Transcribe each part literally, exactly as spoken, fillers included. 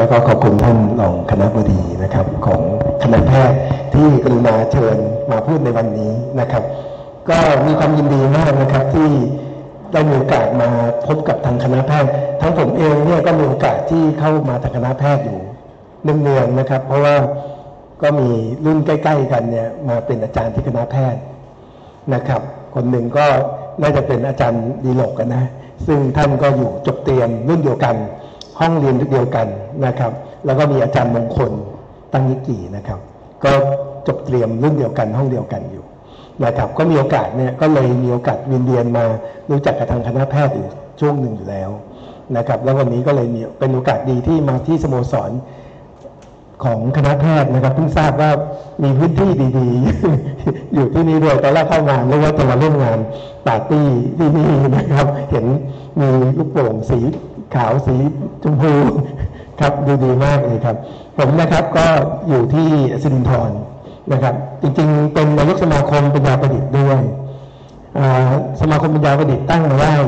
แล้วก็ขอบคุณท่านรองคณบดีนะครับของคณะแพทย์ที่กรุณาเชิญมาพูดในวันนี้นะครับก็มีความยินดีมากนะครับที่ได้มีโอกาสมาพบกับทางคณะแพทย์ทั้งผมเองเนี่ยก็มีโอกาสที่เข้ามาทางคณะแพทย์อยู่เนืองๆนะครับเพราะว่าก็มีรุ่นใกล้ๆกันเนี่ยมาเป็นอาจารย์ที่คณะแพทย์นะครับคนหนึ่งก็น่าจะเป็นอาจารย์ดีโลกกันนะซึ่งท่านก็อยู่จบเตรียมรุ่นเดียวกันห้องเรียนเดียวกันนะครับแล้วก็มีอาจารย์มงคลตั้งนิกีนะครับก็จบเตรียมรุ่นเดียวกันห้องเดียวกันอยู่นะครับก็มีโอกาสเนี่ยก็เลยมีโอกาสเวียนเวียนมารู้จักกับทางคณะแพทย์อยู่ช่วงหนึ่งอยู่แล้วนะครับแล้ววันนี้ก็เลยมีเป็นโอกาสดีที่มาที่สโมสรของคณะแพทย์นะครับเพิ่งทราบว่ามีพื้นที่ดีๆ อยู่ที่นี่ด้วยตอนแรกเข้างานแล้วว่าจะมาร่วมงานปาร์ตี้ที่นี่นะครับเห็นมีลูกโป่งสีขาวสีชมพูครับดูดีมากเลยครับผมนะครับก็อยู่ที่สิรินธรนะครับจริงๆเป็นนายกสมาคมปัญญาประดิษฐ์ด้วยสมาคมปัญญาประดิษฐ์ตั้งมาได้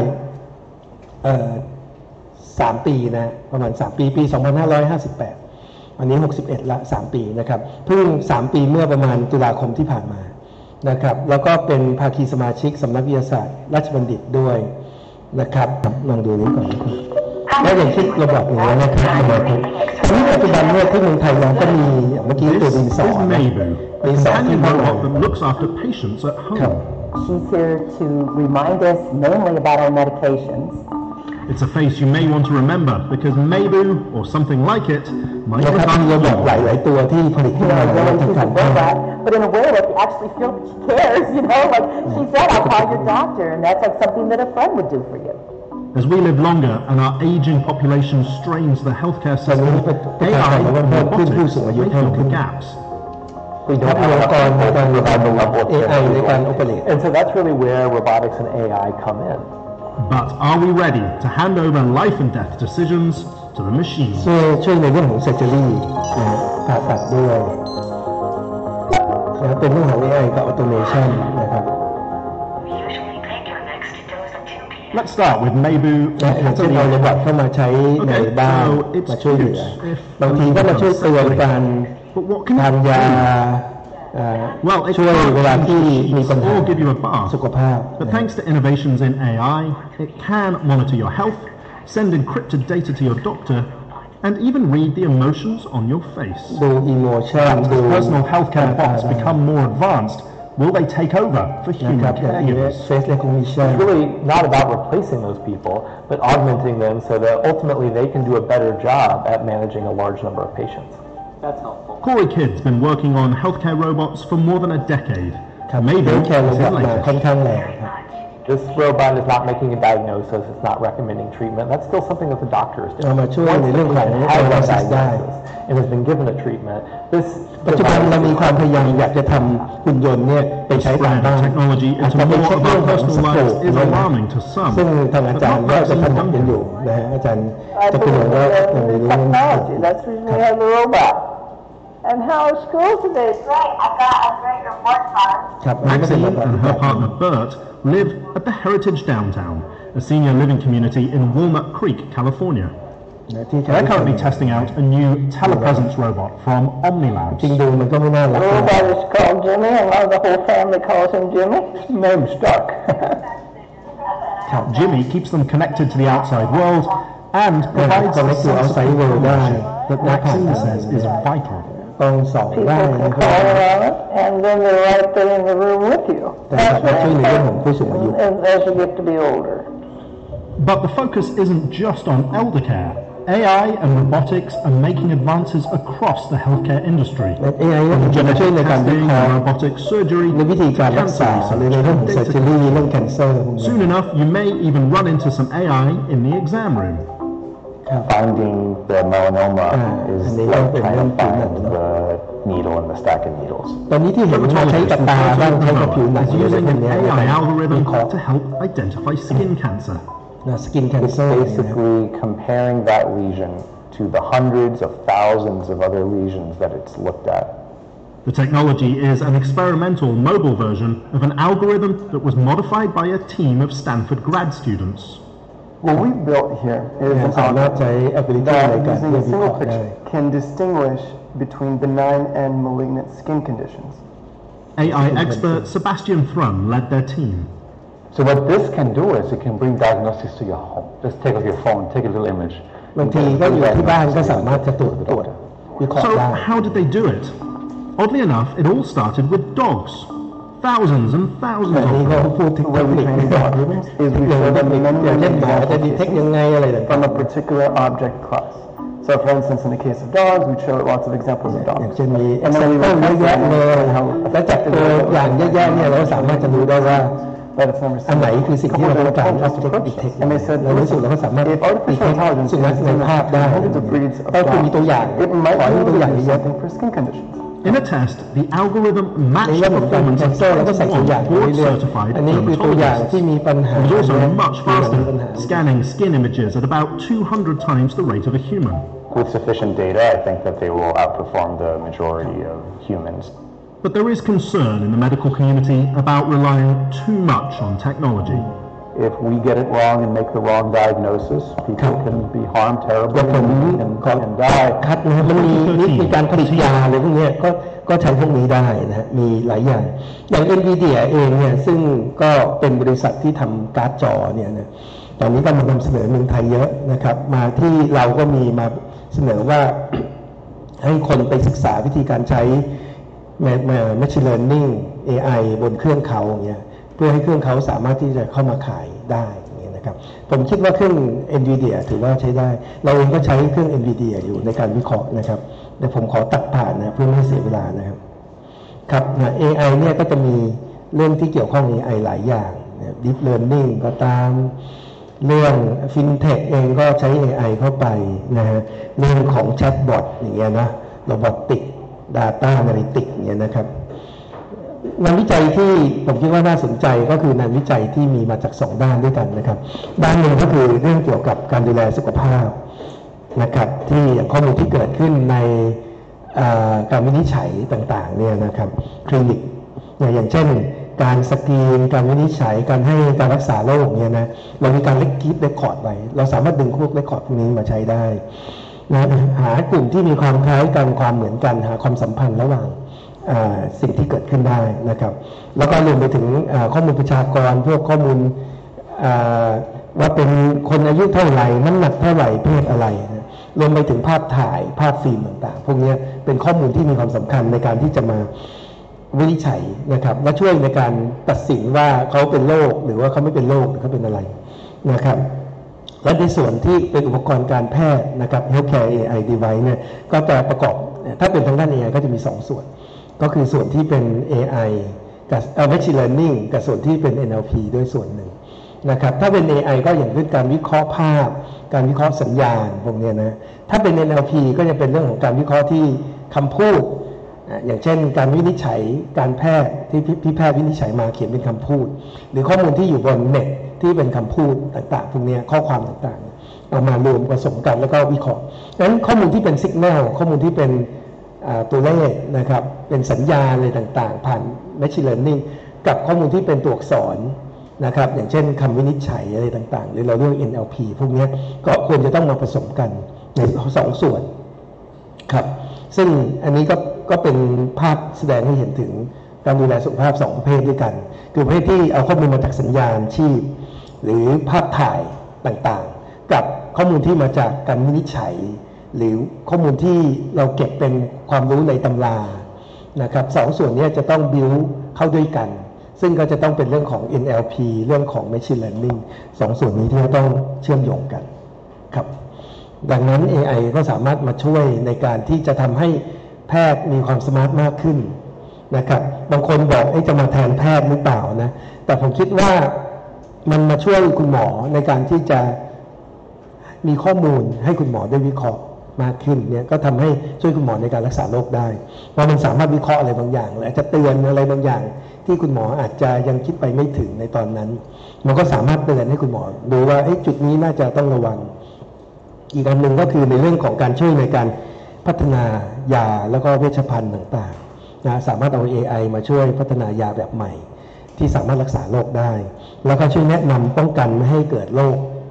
สามปีนะประมาณสามปีปีสองพันห้าร้อยห้าสิบแปดอันนี้หกสิบเอ็ดละสามปีนะครับเพิ่งสามปีเมื่อประมาณตุลาคมที่ผ่านมานะครับแล้วก็เป็นภาคีสมาชิกสำนักวิทยาศาสตร์ราชบัณฑิตด้วยนะครับลองดูนี้ก่อนแล้วอย่างที่เราบอกอย่างนี้นะครับนี่ปัจจุบันเนี่ยที่เมืองไทยเราก็มีเมื่อกี้ตัวดินสอดินสอที่ห้อง looks after patients at home. She's here to remind us mainly about our medications. It's a face you may want to remember because Maybu or something like it might have done your job. หลายๆตัวที่ผลิตขึ้นมาแล้วทำการแพทย์ But in a way that you actually feel that she cares, you know, like she said, I'll call your doctor, and that's like something that a friend would do for you. As we live longer and our aging population strains the healthcare system, A I and robotics may fill the gaps. And so that's really where robotics and A I come in. But are we ready to hand over life and death decisions to the machine? ช่วยช่วยในเรื่องของ surgery ผ่าตัดด้วยนะเป็นเรื่องของ เอ ไอ กับ automation นะครับ Let's start with Maybu. อย่างเช่นเอาโรบอทเข้ามาใช้ในบ้านมาช่วยเหลือบางทีก็มาช่วยเตือนการทานยาช่วยเวลาที่มีปัญหาสุขภาพ But thanks to innovations in A I, it can monitor your health, send encrypted data to your doctor, and even read the emotions on your face. ดู emotion ดู As personal healthcare bots become more advanced, will they take over for human caregivers? face recognition It's really not about replacing those people, but augmenting them so that ultimately they can do a better job at managing a large number of patients. That's helpful. Corey Kidd's been working on healthcare robots for more than a decade. Maybe it's his latest. ค่อนข้างแรงครับ This robot is not making a diagnosis, it's not recommending treatment. That's still something that the doctor is doing. เอามาช่วยในเรื่องของ diagnosis ได้ and has been given a treatment. This ปัจจุบันเรามีความพยายามอยากจะทำหุ่นยนต์เนี่ยไปใช้ตามบ้าน Technology into more of our personal lives is alarming to some. ซึ่งทางอาจารย์ก็จะทำกันอยู่นะฮะอาจารย์จะเป็นอย่างว่าอย่างนี้ Technology, that's the reason we have the robot. And how are schools today? Great, I got a great report card. ครับ Maxine and her partner Bert live at the Heritage Downtown, a senior living community in Walnut Creek, California. They're currently testing out a new telepresence robot from OmniLabs. จริงดูมันก็ไม่น่ารัก The robot is called Jimmy, and now the whole family calls him Jimmy. name stuck. Jimmy keeps them connected to the outside world and provides the sense of information that Maxine says is vital. ต้องสอนได้ People นะ can ครับ call around it, and then they're right there in the room with you. แต่ครับช่วยในเรื่องของผู้สูงอายุ And as you get to be older. But the focus isn't just on elder care. A I and robotics are making advances across the healthcare industry. และ เอ ไอ จะมาช่วยในการวิ Testing, เคราะห์ robotic surgery, ในวิธีการรักษา cancer หรือในเรื่องของ research, surgery เรื่อง cancer พวกนี้ Soon enough, you may even run into some A I in the exam room. Finding the melanoma Ah, is and they like don't- they trying don't to do find that. the needle in the stack of needles. ตอนนี้ที่เห็นมาใช้กับตาบ้างใช้กับผิวหนัง is อะไร using พวก an นี้ A ในการ I algorithm วิเคราะห์ to help identify skin cancer. นะ skin It's cancer เนี่ยนะ basically comparing that lesion to the hundreds of thousands of other lesions that it's looked at. The technology is an experimental mobile version of an algorithm that was modified by a team of Stanford grad students. What we built here is an สามารถ object ใช้ ability ใน that การ using เรีย a นวิเคราะ single ห์ได้ picture can distinguish between benign and malignant skin conditions. A I expert Sebastian Thrun led their team. So what this can do is it can bring diagnosis to your home. Just take off your phone, take a little image. บางทีก็อยู่ที่บ้านก็สามารถจะตรวจตรวจวิเคราะห์ So ได้ how did they do it? Oddly enough, it all started with dogs. Thousands and thousands อัน of นี้ก็ them. พูดถึงเทคนิค Is we show them อย่างเช่นหมอ memory จะดีเทคยังไงอะไรต่าง from a particular object class. So for instance, in the case of dogs, we show lots of examples of ๆอย่าง dogs. เช่นมี And then we example เยอะแยะเลย how และจากตัวอย่างเยอะแยะเนี่ยเราสามารถจะรู้ได้ว่า But it's number อันไหน seven. คือสิ่งที่เราต้องการ object detect And they said, ในที่สุดเราก็สามารถ if artificial detect intelligence สุนัข is ในภาพได้ hundreds of breeds of ก็คือมีตัวอย่าง dogs, it might ขอ be ให้มี able ตัว to อย่าง do เยอะ something for skin conditions. In a test, the algorithm ใน matched เรื่อ the งของการ performance แคน of เซอร์เราก็ใส่ตัวอย่างไป board เรื่อย certified ๆอันนี้คือตัวอย่างที่มี dermatologists. ปัญหา It was also much ที่มี faster, ปัญหา scanning skin images at about two hundred times the rate of a human. With sufficient data, I think that they will outperform the majority of humans. But there is concern in the medical community about relying too much on technology. If we get it wrong and make the wrong diagnosis, people can be harmed แต่ terribly ผม and, ขอ and, and die. คัดนะครับมันมีมีการผลิตยาอะไรพวกเนี้ยก็ก็ใช้พวกนี้ได้นะฮะมีหลายอย่างอย่าง NVIDIA เองเนี่ยซึ่งก็เป็นบริษัทที่ทำการ์ดจอเนี่ยนะตอนนี้ก็มานำเสนอเมืองไทยเยอะนะครับมาที่เราก็มีมาเสนอว่า ให้คนไปศึกษาวิธีการใช้ Machine Learning เอ ไอ บนเครื่องเขาอย่างเงี้ยเพื่อให้เครื่องเขาสามารถที่จะเข้ามาขายได้อย่างเงี้ยนะครับผมคิดว่าเครื่อง NVIDIA ถือว่าใช้ได้เราเองก็ใช้เครื่อง NVIDIA อยู่ในการวิเคราะห์นะครับแต่ผมขอตัดผ่านนะเพื่อไม่ให้เสียเวลานะครับครับนะ เอ ไอ เนี่ยก็จะมีเรื่องที่เกี่ยวข้อง เอ ไอ หลายอย่าง Deep Learning ก็ตามเรื่อง FinTech เองก็ใช้ เอ ไอ เข้าไปนะฮะเรื่องของแชทบอทอย่างเงี้ยนะ Robotic Data Analytics อย่างเงี้ยนะครับงานวิจัยที่ผมคิดว่าน่าสนใจก็คืองานวิจัยที่มีมาจากสองด้านด้วยกันนะครับด้านหนึ่งก็คือเรื่องเกี่ยวกับการดูแลสุขภาพนะครับที่อย่างข้อมูลที่เกิดขึ้นในการวินิจฉัยต่างๆเนี่ยนะครับคลินิกอย่างเช่นการสกรีนการวินิจฉัยการให้การรักษาโรคเนี่ยนะเรามีการเล็กคีปเรคคอร์ดไว้เราสามารถดึงพวกเรคคอร์ดพวกนี้มาใช้ได้นะหากลุ่มที่มีความคล้ายกันความเหมือนกันหาความสัมพันธ์ระหว่างสิ่งที่เกิดขึ้นได้นะครับแล้วก็รวมไปถึงข้อมูลประชากรพวกข้อมูลว่าเป็นคนอายุเท่าไหร่น้ำหนักเท่าไหร่เพศอะไรนะรวมไปถึงภาพถ่ายภาพฟิล์มต่างๆพวกนี้เป็นข้อมูลที่มีความสำคัญในการที่จะมาวินิจฉัยนะครับและช่วยในการตัดสินว่าเขาเป็นโรคหรือว่าเขาไม่เป็นโรคหรือเขาเป็นอะไรนะครับและในส่วนที่เป็นอุปกรณ์การแพทย์นะครับ Healthcare เอ ไอ Device เนี่ยก็จะประกอบถ้าเป็นทางด้าน เอ ไอ ก็จะมีสองส่วนก็คือส่วนที่เป็น เอ ไอ กับ Machine Learning กับส่วนที่เป็น เอ็น แอล พี ด้วยส่วนหนึ่งนะครับถ้าเป็น เอ ไอ ก็อย่างเช่นการวิเคราะห์ภาพการวิเคราะห์สัญญาณพวกนี้นะถ้าเป็น เอ็น แอล พี ก็จะเป็นเรื่องของการวิเคราะห์ที่คำพูดอย่างเช่นการวินิจฉัยการแพทย์ที่พี่แพทย์วินิจฉัยมาเขียนเป็นคำพูดหรือข้อมูลที่อยู่บนเน็ตที่เป็นคำพูดต่างๆพวกนี้ข้อความต่างๆเอามารวมผสมกันแล้วก็วิเคราะห์ดังนั้นข้อมูลที่เป็นสัญญาณข้อมูลที่เป็นตัวเลขนะครับเป็นสัญญาณอะไรต่างๆผ่าน Machine Learning กับข้อมูลที่เป็นตัวอักษรนะครับอย่างเช่นคำวินิจฉัยอะไรต่างๆหรือเราเรียก เอ็น แอล พี พวกนี้ก็ควรจะต้องมาผสมกันในสองส่วนครับซึ่งอันนี้ก็ก็เป็นภาพแสดงให้เห็นถึงการดูแลสุขภาพสองประเภทด้วยกันคือประเภทที่เอาข้อมูลมาจากสัญญาณชีพหรือภาพถ่ายต่างๆกับข้อมูลที่มาจากการวินิจฉัยหรือข้อมูลที่เราเก็บเป็นความรู้ในตำรานะครับสองส่วนนี้จะต้องบิวเข้าด้วยกันซึ่งก็จะต้องเป็นเรื่องของ เอ็น แอล พี เรื่องของ Machine Learning สองส่วนนี้ที่จะต้องเชื่อมโยงกันครับดังนั้น เอ ไอ ก็สามารถมาช่วยในการที่จะทำให้แพทย์มีความสมาร์ทมากขึ้นนะครับบางคนบอกจะมาแทนแพทย์หรือเปล่านะแต่ผมคิดว่ามันมาช่วยคุณหมอในการที่จะมีข้อมูลให้คุณหมอได้วิเคราะห์มากขึ้นเนี่ยก็ทำให้ช่วยคุณหมอในการรักษาโรคได้เพราะมันสามารถวิเคราะห์อะไรบางอย่างและจะเตือนอะไรบางอย่างที่คุณหมออาจจะยังคิดไปไม่ถึงในตอนนั้นมันก็สามารถเตือนให้คุณหมอดูว่าจุดนี้น่าจะต้องระวังอีกอันหนึ่งก็คือในเรื่องของการช่วยในการพัฒนายาแล้วก็เวชภัณฑ์ต่างๆนะสามารถเอา เอ ไอ มาช่วยพัฒนายาแบบใหม่ที่สามารถรักษาโรคได้แล้วก็ช่วยแนะนำป้องกันไม่ให้เกิดโรค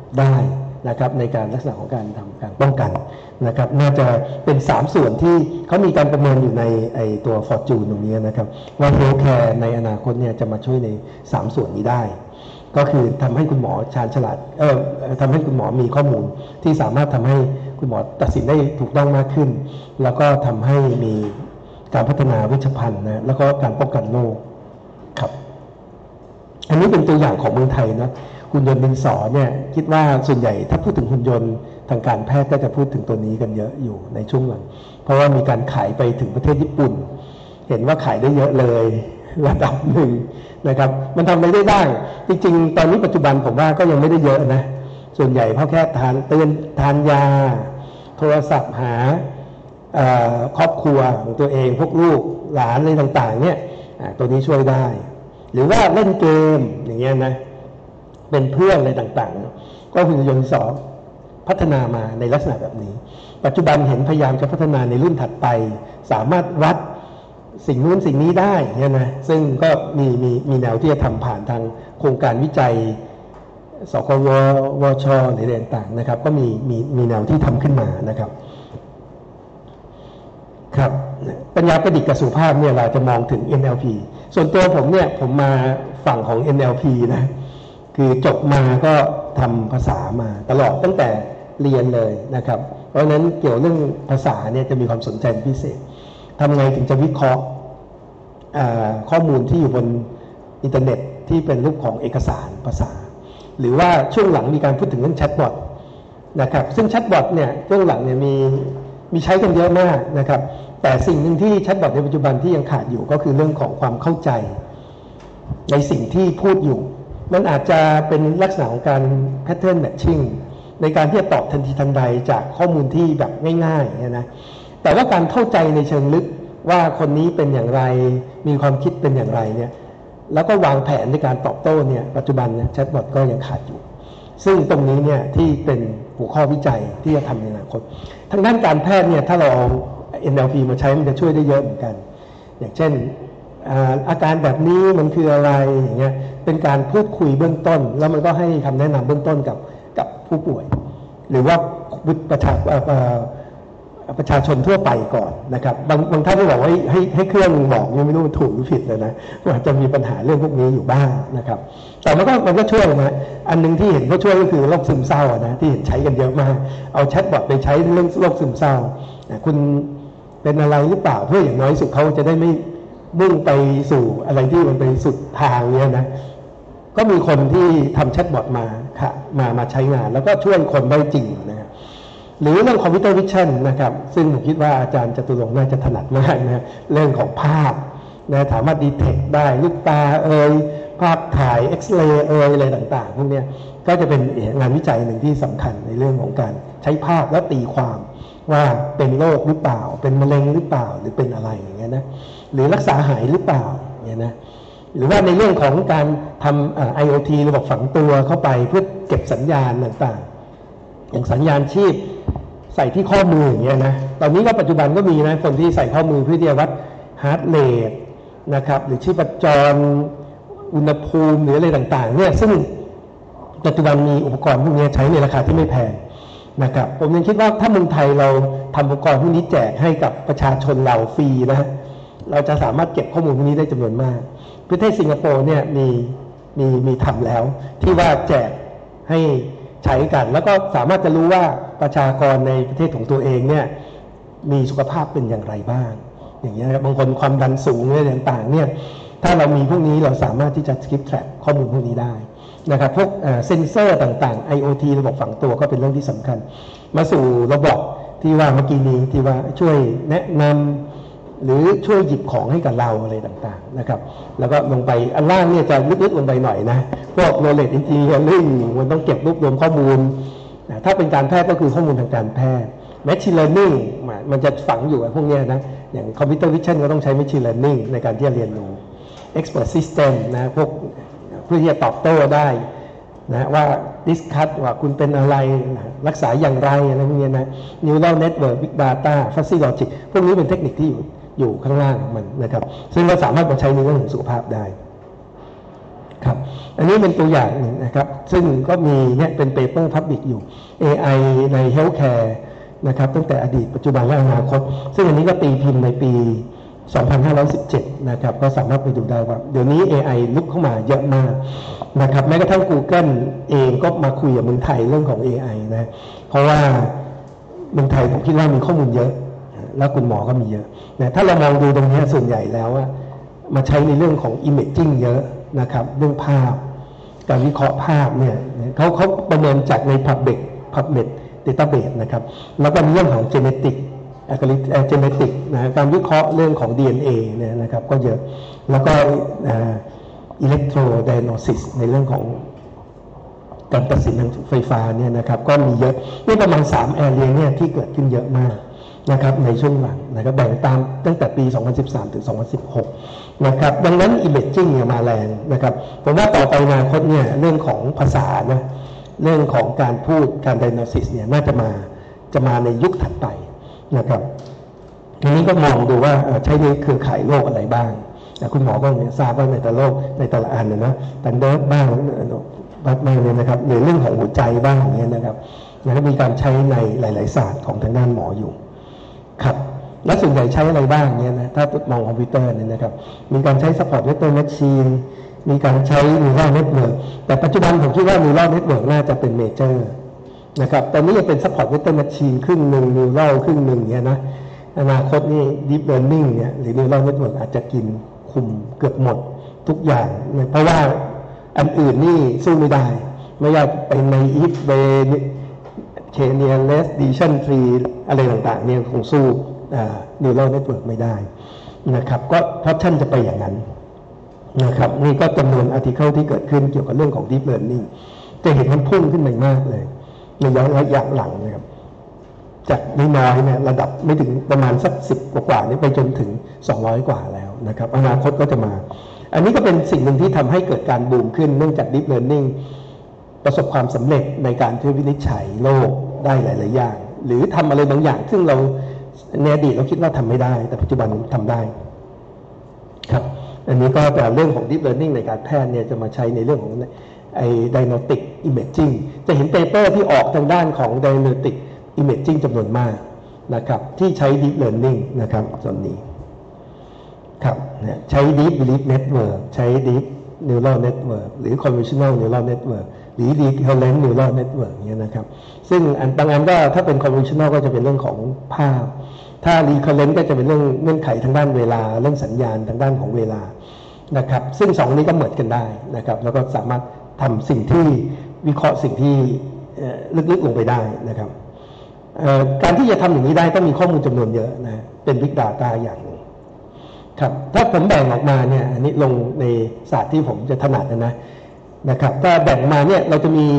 ได้นะครับในการลักษณะของการทำการป้องกันนะครับน่าจะเป็นสามส่วนที่เขามีการประเมินอยู่ในไอตัว Fortune ตรงนี้นะครับว่า Healthcare ในอนาคตเนี่ยจะมาช่วยในสามส่วนนี้ได้ก็คือทำให้คุณหมอชาญฉลาดเอ่อทำให้คุณหมอมีข้อมูลที่สามารถทำให้คุณหมอตัดสินได้ถูกต้องมากขึ้นแล้วก็ทำให้มีการพัฒนาเวชภัณฑ์นะแล้วก็การป้องกันโรคครับอันนี้เป็นตัวอย่างของเมืองไทยนะหุ่นยนต์ดินสอเนี่ยคิดว่าส่วนใหญ่ถ้าพูดถึงหุ่นยนต์ทางการแพทย์ก็จะพูดถึงตัวนี้กันเยอะอยู่ในช่วงหลังเพราะว่ามีการขายไปถึงประเทศญี่ปุ่นเห็นว่าขายได้เยอะเลยระดับหนึ่งนะครับมันทำอะไรได้บ้างจริงๆตอนนี้ปัจจุบันผมว่าก็ยังไม่ได้เยอะนะส่วนใหญ่เพราะแค่ทานเตือนทานยาโทรศัพท์หาครอบครัวของตัวเองพวกลูกหลานอะไรต่างๆเนี่ยตัวนี้ช่วยได้หรือว่าเล่นเกมอย่างเงี้ยนะเป็นเพื่อนอะไรต่างๆก็หุ่นยนต์สองพัฒนามาในลักษณะแบบนี้ปัจจุบันเห็นพยายามจะพัฒนาในรุ่นถัดไปสามารถวัดสิ่งนู้นสิ่งนี้ได้เนี่ยนะซึ่งก็มีมีมีแนวที่จะทำผ่านทางโครงการวิจัยสกววชหรืออะไรต่างๆนะครับก็มีมีมีแนวที่ทำขึ้นมานะครับครับปัญญาประดิษฐ์กับสุขภาพเนี่ยเราจะมองถึง เอ็น แอล พี ส่วนตัวผมเนี่ยผมมาฝั่งของ เอ็น แอล พี นะคือจบมาก็ทำภาษามาตลอดตั้งแต่เรียนเลยนะครับเพราะฉะนั้นเกี่ยวเรื่องภาษาเนี่ยจะมีความสนใจพิเศษทำไงถึงจะวิเคราะห์ข้อมูลที่อยู่บนอินเทอร์เน็ตที่เป็นรูปของเอกสารภาษาหรือว่าช่วงหลังมีการพูดถึงเรื่องแชทบอทนะครับซึ่งแชทบอทเนี่ยช่วงหลังเนี่ยมีมีใช้กันเยอะมากนะครับแต่สิ่งหนึ่งที่แชทบอทในปัจจุบันที่ยังขาดอยู่ก็คือเรื่องของความเข้าใจในสิ่งที่พูดอยู่มันอาจจะเป็นลักษณะของการ pattern matching ในการที่จะตอบทันทีทันใดจากข้อมูลที่แบบง่ายๆเนี่ยนะแต่ว่าการเข้าใจในเชิงลึกว่าคนนี้เป็นอย่างไรมีความคิดเป็นอย่างไรเนี่ยแล้วก็วางแผนในการตอบโต้เนี่ยปัจจุบันเนี่ยแชทบอทก็ยังขาดอยู่ซึ่งตรงนี้เนี่ยที่เป็นหัวข้อวิจัยที่จะทำในอนาคตทางด้านการแพทย์เนี่ยถ้าเราเอา เอ็น แอล พี มาใช้มันจะช่วยได้เยอะเหมือนกันอย่างเช่นอาการแบบนี้มันคืออะไรอย่างเงี้ยเป็นการพูดคุยเบื้องต้นแล้วมันก็ให้คำแนะนำเบื้องต้นกับกับผู้ป่วยหรือว่าประชาประชาชนทั่วไปก่อนนะครับบางบางท่านก็บอกว่าให้ให้เครื่องบอกยังไม่รู้ถูกหรือผิดเลยนะว่าจะมีปัญหาเรื่องพวกนี้อยู่บ้างนะครับแต่มันก็มันก็ช่วยนะอันนึงที่เห็นก็ช่วยก็คือโรคซึมเศร้านะที่เห็นใช้กันเยอะมากเอาแชทบอทไปใช้เรื่องโรคซึมเศร้าคุณเป็นอะไรหรือเปล่าเพื่ออย่างน้อยสุดเขาจะได้ไม่มุ่งไปสู่อะไรที่มันเป็นสุดทางเนี้ยนะก็มีคนที่ทำแชทบอทมาค่ะมามาใช้งานแล้วก็ช่วยคนได้จริงนะครับหรือเรื่องคอมพิวเตอร์วิชั่นนะครับซึ่งผมคิดว่าอาจารย์จตุรงค์น่าจะถนัดมากนะเรื่องของภาพนะสามารถดีเทคได้ลูกตาเอ่ยภาพถ่ายเอ็กซเรย์เอ่ยอะไรต่างๆพวกนี้ก็จะเป็นงานวิจัยหนึ่งที่สำคัญในเรื่องของการใช้ภาพและตีความว่าเป็นโรคหรือเปล่าเป็นมะเร็งหรือเปล่าหรือเป็นอะไรอย่างเงี้ยนะหรือรักษาหายหรือเปล่าเนี่ยนะหรือว่าในเรื่องของการทำ ไอ โอ ที ระบบฝังตัวเข้าไปเพื่อเก็บสัญญาณต่างๆอย่างสัญญาณชีพใส่ที่ข้อมืออย่างเงี้ยนะตอนนี้ก็ปัจจุบันก็มีนะคนที่ใส่ข้อมือเพื่อที่จะวัดฮาร์ทเรทนะครับหรือชีพจรอุณหภูมิหรืออะไรต่างๆเนี่ยซึ่งปัจจุบันมีอุปกรณ์พวกนี้ใช้ในราคาที่ไม่แพงนะครับผมยังคิดว่าถ้าเมืองไทยเราทำอุปกรณ์พวกนี้แจกให้กับประชาชนเราฟรีนะเราจะสามารถเก็บข้อมูลพวกนี้ได้จำนวนมากประเทศสิงคโปร์เนี่ยมีมีมีทำแล้วที่ว่าแจกให้ใช้กันแล้วก็สามารถจะรู้ว่าประชากรในประเทศของตัวเองเนี่ยมีสุขภาพเป็นอย่างไรบ้างอย่างเงี้ยครับบางคนความดันสูงอะไรต่างๆเนี่ยถ้าเรามีพวกนี้เราสามารถที่จะ keep track ข้อมูลพวกนี้ได้นะครับพวกเซ็นเซอร์ต่างๆ ไอ โอ ที ระบบฝังตัวก็เป็นเรื่องที่สำคัญมาสู่ระบบที่ว่าเมื่อกี้นี้ที่ว่าช่วยแนะนำหรือช่วยหยิบของให้กับเราอะไรต่างๆนะครับแล้วก็ลงไปอันล่างเนี่ยจะลึกๆลงไปหน่อยนะพวก knowledge engineering มันต้องเก็บรวบรวมข้อมูลถ้าเป็นการแพทย์ก็คือข้อมูลทางการแพทย์ machine learning มันจะฝังอยู่พวกนี้นะอย่าง computer vision ก็ต้องใช้ machine learning ในการที่จะเรียนรู้ expert system นะพวกเพื่อที่จะตอบโต้ได้นะว่า discuss ว่าคุณเป็นอะไรรักษาอย่างไรอะไรพวกนี้นะ neural network big data fuzzy logic พวกนี้เป็นเทคนิคที่อยู่อยู่ข้างล่างมันนะครับซึ่งเราสามารถมาใช้ในเรื่องของสุขภาพได้ครับอันนี้เป็นตัวอย่างหนึ่งนะครับซึ่งก็มีเนี่ยเป็นเปเปอร์พับลิกอยู่ เอ ไอ ใน Healthcare นะครับตั้งแต่อดีตปัจจุบันและอนาคตซึ่งอันนี้ก็ตีพิมพ์ในปี สองพันห้าร้อยสิบเจ็ด นะครับก็สามารถไปดูได้ว่าเดี๋ยวนี้ เอ ไอ ลุกเข้ามาเยอะมากนะครับแม้กระทั่ง Google เองก็มาคุยกับเมืองไทยเรื่องของ เอ ไอ นะเพราะว่าเมืองไทยผมคิดว่ามีข้อมูลเยอะแล้วคุณหมอก็มีเยอะนะถ้าเรามองดูตรงนี้ส่วนใหญ่แล้วว่ามาใช้ในเรื่องของ imaging เยอะนะครับเรื่องภาพการวิเคราะห์ภาพเนี่ยเขาเขาประเมินจากใน Public Public Database นะครับแล้วก็เรื่องของ Genetic Genetic นะการวิเคราะห์เรื่องของ ดี เอ็น เอ เนี่ยนะครับก็เยอะแล้วก็ Electrodiagnosis ในเรื่องของการตัดสินทางไฟฟ้าเนี่ยนะครับก็มีเยอะนี่ประมาณสามแอเรียเนี่ยที่เกิดขึ้นเยอะมากนะครับในช่วงหลังนะครับแบ่งตามตั้งแต่ปี สองพันสิบสาม ถึง สองพันสิบหก นะครับดังนั้น Imaging เนี่ยมาแรงนะครับผมว่าต่อไปอนาคตเนี่ยเรื่องของภาษานะเรื่องของการพูดการ Diagnosis เนี่ยน่าจะมาจะมาในยุคถัดไปนะครับทีนี้ก็มองดูว่าใช้ในเครือข่ายโรคอะไรบ้างแต่คุณหมอก็ทราบว่าในแต่โรคในแต่ละอันเนี่ยนะตันเดอร์บ้างบัตมาเนี่ยนะครับหรือเรื่องของหัวใจบ้างเนี่ยนะครับนะมีการใช้ในหลายๆศาสตร์ของทางด้านหมออยู่ครับและส่วนใหญ่ใช้อะไรบ้างเนี่ยนะถ้ามองคอมพิวเตอร์เนี่ยนะครับมีการใช้ Support Vector Machine มีการใช้ Neural Network แต่ปัจจุบันผมคิดว่า Neural Network น่าจะเป็นเมเจอร์นะครับตอนนี้ยังเป็น Support Vector Machine ครึ่งหนึ่ง Neural ครึ่งหนึ่งเนี่ยนะอนาคตนี่ Deep Learning เนี่ยหรือ Neural Network อาจจะกินคุมเกือบหมดทุกอย่างเพราะว่าอันอื่นนี่สู้ไม่ได้ไม่ว่าไปใน if way K-nearest decision tree อะไรต่างๆเนี่ยคงสู้ neural network ไม่ได้นะครับก็เพราะท่านจะไปอย่างนั้นนะครับนี่ก็จำนวน article ที่เกิดขึ้นเกี่ยวกับเรื่องของ deep learning จะเห็นมันพุ่งขึ้นไปมากเลยในระยะหลังนะครับจากน้อยๆเนี่ยระดับไม่ถึงประมาณสักสิบกว่าๆนี่ไปจนถึงสองร้อยกว่าแล้วนะครับอนาคตก็จะมาอันนี้ก็เป็นสิ่งหนึ่งที่ทำให้เกิดการบูมขึ้นเนื่องจาก deep learning ประสบความสำเร็จในการที่วินิจฉัยโรคได้หลายๆอย่างหรือทำอะไรบางอย่างซึ่งเราในอดีตเราคิดว่าทำไม่ได้แต่ปัจจุบันทำได้ครับอันนี้ก็แต่เรื่องของ deep learning ในการแพทย์เนี่ยจะมาใช้ในเรื่องของไอ้ diagnostic imaging จะเห็นเปเปอร์ที่ออกทางด้านของ diagnostic imaging จำนวนมากนะครับที่ใช้ deep learning นะครับส่วนนี้ครับใช้ deep belief network ใช้ deep neural network หรือ convolutional neural network หรือ recurrent neural network เนี่ยนะครับซึ่งอันบางอันก็ถ้าเป็น convolutional ก็จะเป็นเรื่องของภาพถ้า recurrent ก็จะเป็นเรื่องเงื่อนไขทางด้านเวลาเรื่องสัญญาณทางด้านของเวลานะครับซึ่งสองนี้ก็เหมือนกันได้นะครับแล้วก็สามารถทำสิ่งที่วิเคราะห์สิ่งที่ลึกๆลงไปได้นะครับการที่จะทำอย่างนี้ได้ต้องมีข้อมูลจำนวนเยอะนะเป็น big data อย่างนึงครับถ้าผมแบ่งออกมาเนี่ยอันนี้ลงในศาสตร์ที่ผมจะถนัดนะนะครับถ้าแบ่งมาเนี่ยเราจะมี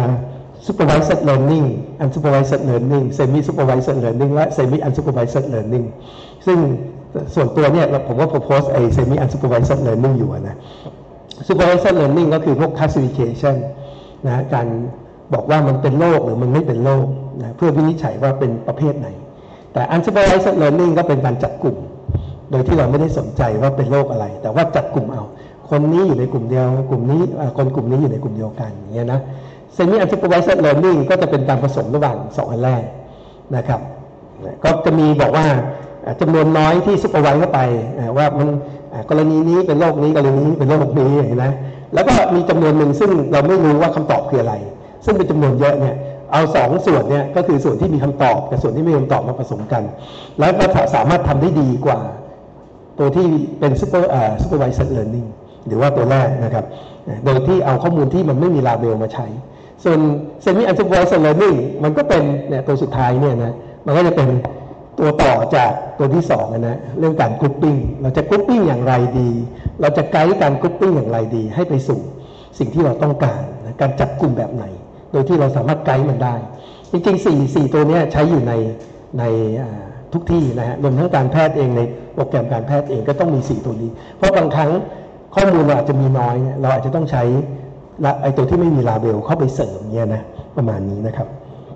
supervised learning unsupervised learning semi supervised learning และ semi unsupervised learning ซึ่งส่วนตัวเนี่ยผมก็ propose ไอ้ semi unsupervised learning อยู่นะ supervised learning ก็คือพวก classification นะการบอกว่ามันเป็นโรคหรือมันไม่เป็นโรคนะเพื่อวินิจฉัยว่าเป็นประเภทไหนแต่ unsupervised learning ก็เป็นการจัดกลุ่มโดยที่เราไม่ได้สนใจว่าเป็นโรคอะไรแต่ว่าจัดกลุ่มเอาคนนี้อยู่ในกลุ่มเดียวกลุ่มนี้คนกลุ่มนี้อยู่ในกลุ่มเดียวกันอย่างเงี้ยนะ semi unsupervised learning ก็จะเป็นการผสมระหว่างสองอันแรกนะครับก็จะมีบอกว่าจำนวนน้อยที่ซุปเปอร์ไวซ์เข้าไปว่ามันกรณีนี้เป็นโรคนี้กรณีนี้เป็นโรคนี้เห็นไหมแล้วก็มีจำนวนหนึ่งซึ่งเราไม่รู้ว่าคำตอบคืออะไรซึ่งเป็นจำนวนเยอะเนี่ยเอาสองส่วนเนี่ยก็คือส่วนที่มีคำตอบกับส่วนที่ไม่มีคำตอบมาผสมกันแล้วก็สามารถทำได้ดีกว่าตัวที่เป็นซุปเปอร์อ่าซุปเปอร์ไวซ์เลิร์นนิ่งหรือว่าตัวแรกนะครับโดยที่เอาข้อมูลที่มันไม่มีลาเบลมาใช้ส่วนเซมิอันซุปเปอร์ไวซ์เลิร์นนิ่งมันก็เป็นเนี่ยตัวสุดท้ายเนี่ยนะมันก็จะเป็นตัวต่อจากตัวที่สองนะเรื่องการกรุ๊ปปิ้งเราจะกรุ๊ปปิ้งอย่างไรดีเราจะไกด์การกรุ๊ปปิ้งอย่างไรดีให้ไปสู่สิ่งที่เราต้องการนะการจับกลุ่มแบบไหนโดยที่เราสามารถไกด์มันได้จริงๆสี่ สี่ตัวนี้ใช้อยู่ในในทุกที่นะฮะรวมทั้งการแพทย์เองในโปรแกรมการแพทย์เองก็ต้องมีสี่ตัวนี้เพราะบางครั้งข้อมูลเราอาจจะมีน้อยเราอาจจะต้องใช้ไอ้ตัวที่ไม่มีลาเบลเข้าไปเสริมเนี่ยนะประมาณนี้นะครับ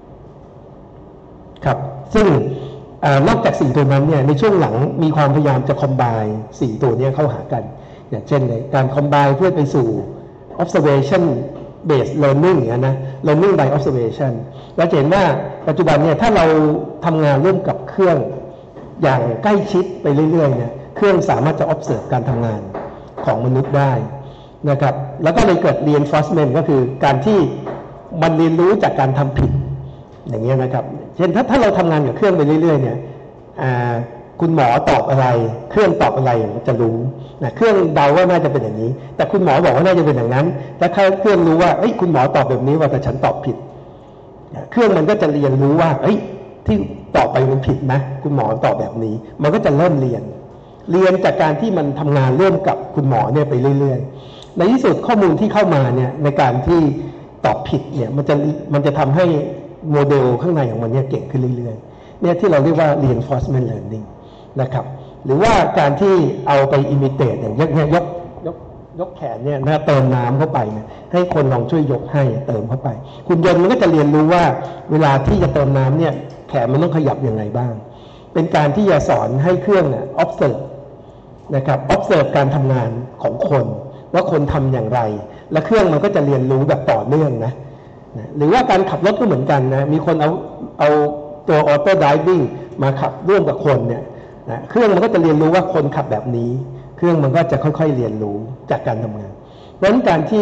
ครับซึ่งนอกจากสี่ตัวนั้นเนี่ยในช่วงหลังมีความพยายามจะคอมไบน์สี่ตัวนี้เข้าหากันอย่างเช่นในการคอมไบน์เพื่อไปสู่ observation based learning อย่างนี้นะ learning by observation เราเห็นว่าปัจจุบันเนี่ยถ้าเราทำงานร่วมกับเครื่องอย่างใกล้ชิดไปเรื่อยๆเนี่ยเครื่องสามารถจะ observe การทำงานของมนุษย์ได้นะครับแล้วก็เลยเกิด reinforcement ก็คือการที่มันเรียนรู้จากการทำผิดอย่างเงี้ยนะครับเช่นถ้าถ้าเราทำงานกับเครื่องไปเรื่อยๆเนี่ยคุณหมอตอบอะไรเครื่องตอบอะไรจะรู้นะเครื่องเดาว่าน่าจะเป็นอย่างนี้แต่คุณหมอบอกว่าน่าจะเป็นอย่างนั้นแต่ถ้าเครื่องรู้ว่าเอ้ยคุณหมอตอบแบบนี้ว่าแต่ฉันตอบผิดเครื่องมันก็จะเรียนรู้ว่าเอ้ยที่ตอบไปมันผิดนะคุณหมอตอบแบบนี้มันก็จะเริ่มเรียนเรียนจากการที่มันทำงานร่วมกับคุณหมอเนี่ยไปเรื่อยๆในที่สุดข้อมูลที่เข้ามาเนี่ยในการที่ตอบผิดเนี่ยมันจะมันจะทำให้โมเดลข้างในของมันเนี่ยเก่งขึ้นเรื่อยๆเนี่ยที่เราเรียกว่า reinforcement learning นะครับหรือว่าการที่เอาไป imitate อย่างยกยกยกยกแขนเนี่ยนะเติมน้ำเข้าไปเนี่ยให้คนลองช่วยยกให้เติมเข้าไปคุณยนต์มันก็จะเรียนรู้ว่าเวลาที่จะเติมน้ำเนี่ยแขนมันต้องขยับยังไงบ้างเป็นการที่จะสอนให้เครื่องเนี่ย observe นะครับ observe การทำงานของคนว่าคนทำอย่างไรและเครื่องมันก็จะเรียนรู้แบบต่อเนื่องนะหรือว่าการขับรถก็เหมือนกันนะมีคนเอาเอาตัว auto driving มาขับร่วมกับคนเนี่ยนะเครื่องมันก็จะเรียนรู้ว่าคนขับแบบนี้เครื่องมันก็จะค่อยๆเรียนรู้จากการทำงานเพราะฉะนั้นการที่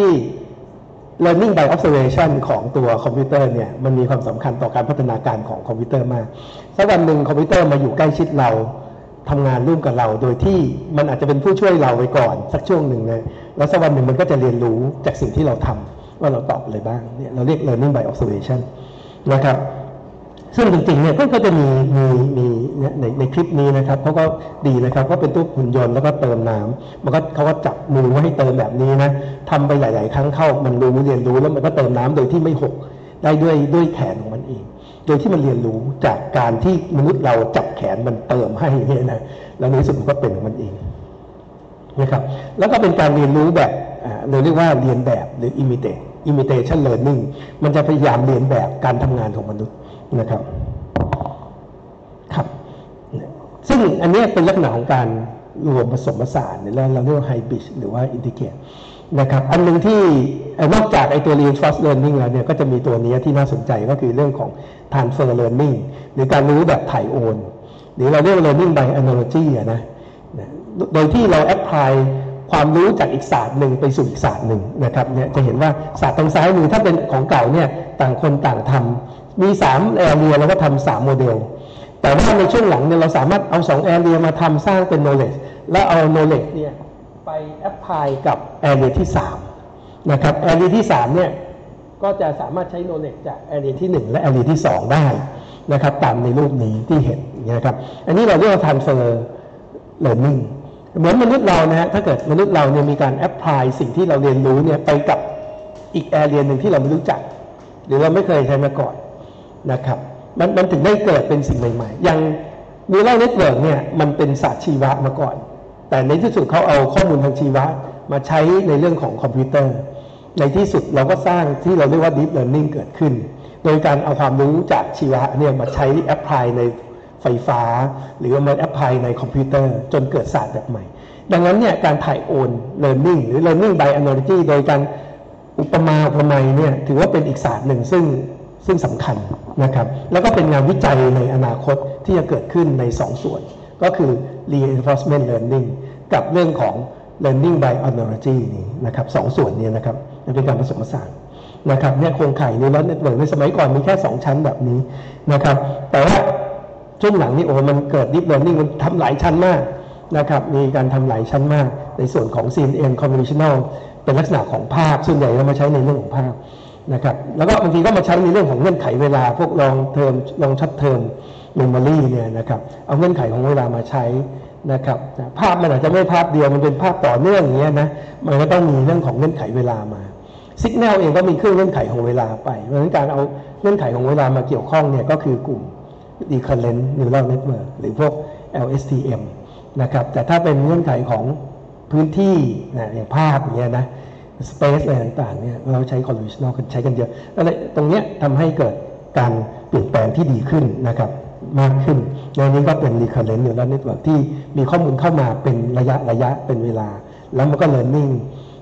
learning by observation ของตัวคอมพิวเตอร์เนี่ยมันมีความสำคัญต่อการพัฒนาการของคอมพิวเตอร์มากสักวันหนึ่งคอมพิวเตอร์มาอยู่ใกล้ชิดเราทำงานร่วมกับเราโดยที่มันอาจจะเป็นผู้ช่วยเราไว้ก่อนสักช่วงหนึ่งนะแล้วสักวันหนึ่งมันก็จะเรียนรู้จากสิ่งที่เราทำว่าเราตอบอะไรบ้างเนี่ยเราเรียก learning by observation นะครับซึ่งจริงๆเนี่ยก็จะมีมีมีในในคลิปนี้นะครับเขาก็ดีนะครับก็เป็นตัวหุ่นยนต์แล้วก็เติมน้ำมันก็เขาก็จับมือว่าให้เติมแบบนี้นะทำไปหลายๆครั้งเข้ามันรู้เรียนรู้แล้วมันก็เติมน้ำโดยที่ไม่หกได้ด้วยด้วยแขนของมันเองโดยที่มันเรียนรู้จากการที่มนุษย์เราจับแขนมันเติมให้เนี่ยนะแล้วในที่สุดมันก็เป็นของมันเองนะครับแล้วก็เป็นการเรียนรู้แบบเราเรียกว่าเรียนแบบหรือ imitate imitation learning มันจะพยายามเรียนแบบการทำงานของมนุษย์นะครับครับซึ่งอันนี้เป็นลักษณะของการรวมผสมผสานแล้วเราเรียกว่า hybrid หรือว่า integrate นะครับอันหนึ่งที่นอกจากไอ้ตัว reinforcement learning แล้วเนี่ยก็จะมีตัวนี้ที่น่าสนใจก็คือเรื่องของ transfer learning หรือการรู้แบบถ่ายโอนหรือเราเรียกว่า learning by analogy นะโดยที่เรา apply ความรู้จากอีกศาสตร์หนึ่งไปสู่อีกศาสตร์หนึ่งนะครับเนี่ยจะเห็นว่าศาสตร์ทางซ้ายมือถ้าเป็นของเก่าเนี่ยต่างคนต่างทำมีสามแอเรียแล้วก็ทำสามโมเดลแต่ว่าในช่วงหลังเนี่ยเราสามารถเอาสองแอเรียมาทำสร้างเป็น knowledge แล้วเอา knowledge เนี่ยไป apply กับแอเรียที่สามนะครับแอเรียที่สามเนี่ยก็จะสามารถใช้ knowledge จากแอเรียที่หนึ่งและแอเรียที่สองได้นะครับตามในรูปนี้ที่เห็นนะครับอันนี้เราเรียกว่า transfer learning เหมือนมนุษย์เรานะฮะถ้าเกิดมนุษย์เราเนี่ยมีการ apply สิ่งที่เราเรียนรู้เนี่ยไปกับอีกแอเรียหนึ่งที่เราไม่รู้จักหรือเราไม่เคยใช้มาก่อนนะครับมันมันถึงได้เกิดเป็นสิ่งใหม่ๆอย่าง neural network เนี่ยมันเป็นศาสตร์ชีวะมาก่อนแต่ในที่สุดเขาเอาข้อมูลทางชีวะมาใช้ในเรื่องของคอมพิวเตอร์ในที่สุดเราก็สร้างที่เราเรียกว่า deep learning เกิดขึ้นโดยการเอาความรู้จากชีวะเนี่ยมาใช้ apply ในไฟฟ้าหรือมา apply ในคอมพิวเตอร์จนเกิดศาสตร์แบบใหม่ดังนั้นเนี่ยการถ่ายโอน learning หรือ learning by analogy โดยการอุปมาอุปไมยเนี่ยถือว่าเป็นอีกศาสตร์หนึ่งซึ่งซึ่งสำคัญนะครับแล้วก็เป็นงานวิจัยในอนาคตที่จะเกิดขึ้นในสองส่วนก็คือ reinforcement learning กับเรื่องของ learning by analogy นี้นะครับสองส่วนนี้นะครับเป็นการผสมผสานนะครับเนี่ยโครงข่าย neural network ในสมัยก่อนมีแค่สองชั้นแบบนี้นะครับแต่ว่าช่วงหลังนี่โอ้มันเกิด deep learning มันทำหลายชั้นมากนะครับมีการทำหลายชั้นมากในส่วนของ ซี เอ็น เอ็น convolutional เป็นลักษณะของภาพส่วนใหญ่เรามาใช้ในเรื่องของภาพนะครับแล้วก็บางทีก็มาใช้ในเรื่องของเงื่อนไขเวลาพวกลองเทอมลองชัดเทอมเมมโมรีเนี่ยนะครับเอาเงื่อนไขของเวลามาใช้นะครับภาพมันอาจจะไม่ภาพเดียวมันเป็นภาพต่อเนื่องอย่างเงี้ยนะมันก็ต้องมีเรื่องของเงื่อนไขเวลามาสัญญาณเองก็มีเครื่องเงื่อนไขของเวลาไปเพราะฉะนั้นการเอาเงื่อนไขของเวลามาเกี่ยวข้องเนี่ยก็คือกลุ่ม recurrent neural network หรือพวก แอล เอส ที เอ็ม นะครับแต่ถ้าเป็นเงื่อนไขของพื้นที่นะอย่างภาพอย่างเงี้ยนะspace อะไรต่างๆเนี่ยเราใช้ convolutional ใช้กันเยอะแล้วตรงเนี้ยทำให้เกิดการเปลี่ยนแปลงที่ดีขึ้นนะครับมากขึ้นในนี้ก็เป็น recurrent neural network ที่มีข้อมูลเข้ามาเป็นระยะระยะเป็นเวลาแล้วมันก็ learning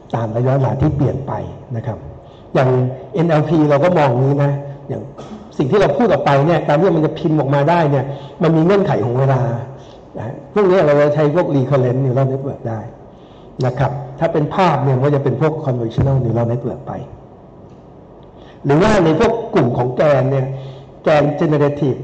ตามระยะเวลาที่เปลี่ยนไปนะครับอย่าง เอ็น แอล พี เราก็มองนี้นะอย่างสิ่งที่เราพูดออกไปเนี่ยการที่มันจะพิมพ์ออกมาได้เนี่ยมันมีเงื่อนไขของเวลานะพวกนี้เราจะใช้พวก recurrent neural network ได้นะครับถ้าเป็นภาพเนี่ยก็จะเป็นพวก convolutional neural network ไปหรือว่าในพวกกลุ่มของแกนเนี่ยแกน generative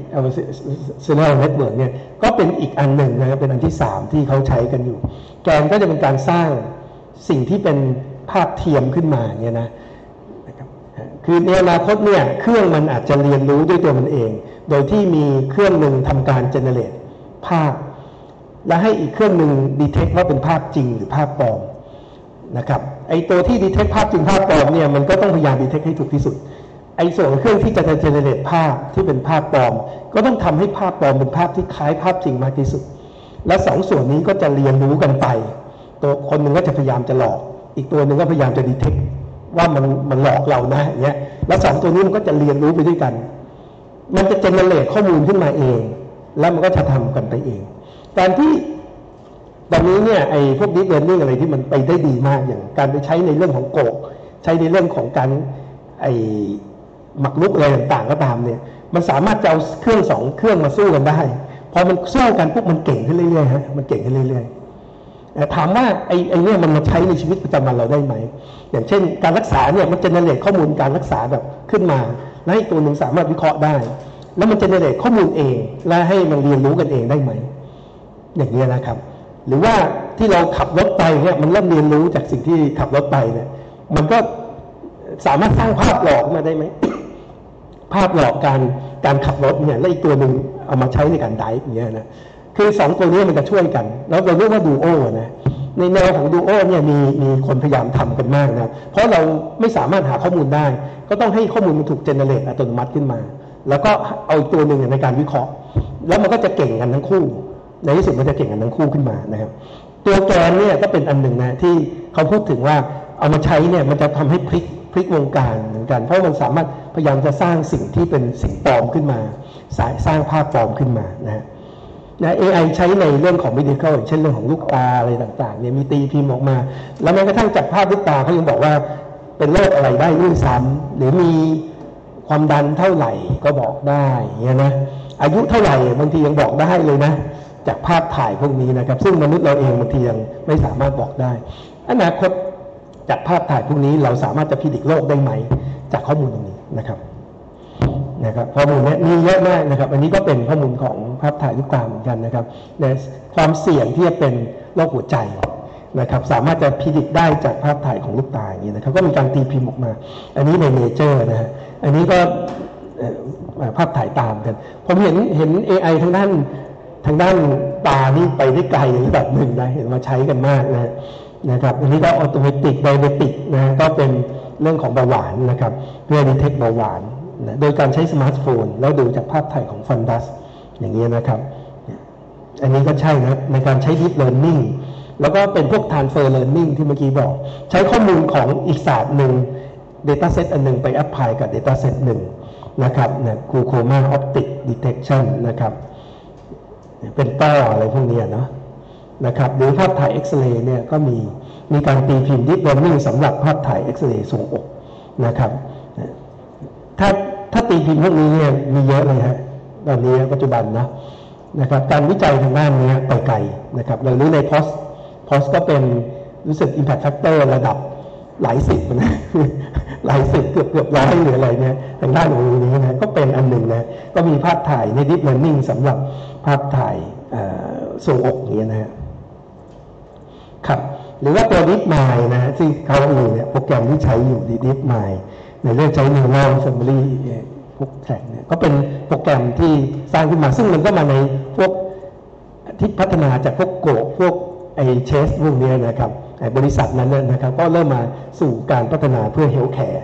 neural network เนี่ยก็เป็นอีกอันหนึ่งนะครับเป็นอันที่สามที่เขาใช้กันอยู่แกนก็จะเป็นการสร้างสิ่งที่เป็นภาพเทียมขึ้นมาเนี่ยนะคือในอนาคตเนี่ยเครื่องมันอาจจะเรียนรู้ด้วยตัวมันเองโดยที่มีเครื่องหนึ่งทำการ generate ภาพและให้อีกเครื่องหนึ่ง detect ว่าเป็นภาพจริงหรือภาพปลอมนะครับไอตัวที่ detect ภาพจริงภาพปลอมเนี่ยมันก็ต้องพยายาม detect ให้ถูกที่สุดไอส่วนเครื่องที่จะ generate ภาพที่เป็นภาพปลอมก็ต้องทำให้ภาพปลอมเป็นภาพที่คล้ายภาพจริงมากที่สุดและสองส่วนนี้ก็จะเรียนรู้กันไปตัวคนหนึ่งก็จะพยายามจะหลอกอีกตัวหนึ่งก็พยายามจะ detect ว่ามันมันหลอกเรานะอย่างเงี้ยแล้วสองตัวนี้มันก็จะเรียนรู้ไปด้วยกันมันจะเจเนเรตข้อมูลขึ้นมาเองแล้วมันก็จะทำกันไปเองการที่ตอนนี้เนี่ยไอ้พวก deep learning อะไรที่มันไปได้ดีมากอย่างการไปใช้ในเรื่องของโกกใช้ในเรื่องของการไอ้หมักลุกอะไรต่างๆก็ตามเนี่ยมันสามารถจะเอาเครื่องสองเครื่องมาสู้กันได้พอมันสู้กันปุ๊บมันเก่งขึ้นเรื่อยๆฮะมันเก่งขึ้นเรื่อยๆถามว่าไอ้ไอ้เนี่ยมันมาใช้ในชีวิตประจำวันเราได้ไหมอย่างเช่นการรักษาเนี่ยมันเจเนเรตข้อมูลการรักษาแบบขึ้นมาและให้ตัวหนึ่งสามารถวิเคราะห์ได้แล้วมันเจเนเรตข้อมูลเองและให้มันเรียนรู้กันเองได้ไหมอย่างนี้นะครับหรือว่าที่เราขับรถไปเนี่ยมันเริ่มเรียนรู้จากสิ่งที่ขับรถไปเนี่ยมันก็สามารถสร้างภาพหลอกมาได้ไหม ภาพหลอกการการขับรถเนี่ยแล้วอีกตัวหนึ่งเอามาใช้ในการไดฟ์อย่างเงี้ยนะคือสองตัวนี้มันจะช่วยกันแล้วเราเรียกว่าดูโอนะในแนวของดูโอเนี่ยมีมีคนพยายามทำกันมากนะเพราะเราไม่สามารถหาข้อมูลได้ก็ต้องให้ข้อมูลมันถูกเจเนเรตอัตโนมัติขึ้นมาแล้วก็เอาอีกตัวหนึ่งในการวิเคราะห์แล้วมันก็จะเก่งกันทั้งคู่ในที่สุดมันจะเก่งกันทั้งคู่ขึ้นมานะครับตัวแกนเนี่ยก็เป็นอันหนึ่งนะที่เขาพูดถึงว่าเอามาใช้เนี่ยมันจะทำให้พลิกพลิกวงการเหมือนกันเพราะมันสามารถพยายามจะสร้างสิ่งที่เป็นสิ่งปลอมขึ้นมาสร้างภาพปลอมขึ้นมานะนะ เอ ไอ ใช้ในเรื่องของ medical อย่างเช่นเรื่องของลูกตาอะไรต่างๆเนี่ยมีตีพิมพ์ออกมาแล้วแม้กระทั่งจากภาพลูกตาเขายังบอกว่าเป็นโรคอะไรได้ด้วยซ้ำหรือมีความดันเท่าไหร่ก็บอกได้เนี่ยนะอายุเท่าไหร่บางทียังบอกได้เลยนะจากภาพถ่ายพวกนี้นะครับซึ่งมนุษย์เราเองบางทียังไม่สามารถบอกได้อนาคตจากภาพถ่ายพวกนี้เราสามารถจะพิจิตรโรคได้ไหมจากข้อมูลตรงนี้นะครับนะครับข้อมูลนี้มีเยอะมากนะครับอันนี้ก็เป็นข้อมูลของภาพถ่ายลูกตาเหมือนกันนะครับในความเสี่ยงที่จะเป็นโรคหัวใจนะครับสามารถจะพิจิตรได้จากภาพถ่ายของลูกตาอย่างนี้นะครับก็มีการตีพิมพ์ออกมาอันนี้ในเนเจอร์นะฮะอันนี้ก็ภาพถ่ายตามกันผมเห็นเห็น เอ ไอ ทางด้านทางด้านตานี่ไปได้ไกลระดับหนึ่งนะเห็นมาใช้กันมากนะนะครับอันนี้ก็ออโตเมติกไดเนติกนะก็เป็นเรื่องของเบาหวานนะครับเพื่อดีเทคเบาหวานนะโดยการใช้สมาร์ทโฟนแล้วดูจากภาพถ่ายของฟันดัสอย่างนี้นะครับอันนี้ก็ใช่นะในการใช้ Deep Learning แล้วก็เป็นพวก Transfer Learning ที่เมื่อกี้บอกใช้ข้อมูลของอีกศาสตร์หนึ่ง Dataset อันหนึ่งไป apply กับ Dataset หนึ่งนะครับนะ Glaucoma Optic Detection นะครับเป็นต้ออะไรพวกนี้เนาะนะครับหรือภาพถ่ายเอ็กซเรย์เนี่ยก็มีมีการตีพิมพ์ Deep Learning สำหรับภาพถ่ายเอ็กซเรย์ทรงอกนะครับถ้าถ้าตีพิมพ์พวกนี้เนี่ยมีเยอะเลยฮะตอนนี้ปัจจุบันนะนะครับการวิจัยทางด้านนี้ไปไกลนะครับเรารู้ใน พอส พอส ก็เป็นรู้สึก Impact Factor ระดับหลายสิบนะหลายสิบเกือบเกือบร้อยหรืออะไรเนี่ยทางด้านของนี้นะก็เป็นอันหนึ่งนะก็มีภาพถ่ายใน Deep Learning สำหรับภาพถ่ายทรงอกอย่างนี้นะฮะครับหรือว่าตัว DeepMind นะที่เขามีเนี่ยโปรแกรมที่ใช้อยู่ DeepMind ในเรื่องใช้ Neural Family พวกแท็กเนี่ยก็เป็นโปรแกรมที่สร้างขึ้นมาซึ่งมันก็มาในพวกที่พัฒนาจากพวกโกพวกไอเชสพวกนี้นะครับบริษัทนั้นนะครับก็เริ่มมาสู่การพัฒนาเพื่อ Healthcare